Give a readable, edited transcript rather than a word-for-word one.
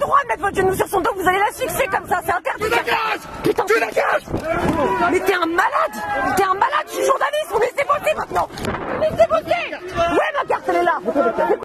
droit de mettre votre genou sur son dos, vous allez la fixer comme ça, c'est interdit. Tu la caches. Putain, Tu la caches. mais t'es un malade. T'es un malade, je suis journaliste, vous me laissez bosser maintenant. Laissez bosser. Ouais, ma carte, elle est là.